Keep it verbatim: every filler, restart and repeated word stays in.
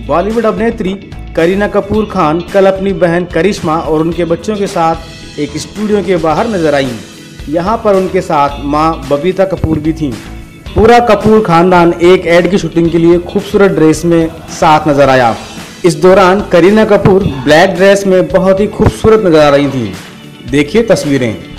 बॉलीवुड अभिनेत्री करीना कपूर खान कल अपनी बहन करिश्मा और उनके बच्चों के साथ एक स्टूडियो के बाहर नजर आईं। यहाँ पर उनके साथ मां बबीता कपूर भी थीं। पूरा कपूर खानदान एक एड की शूटिंग के लिए खूबसूरत ड्रेस में साथ नजर आया। इस दौरान करीना कपूर ब्लैक ड्रेस में बहुत ही खूबसूरत नजर आ रही थीं। देखिए तस्वीरें।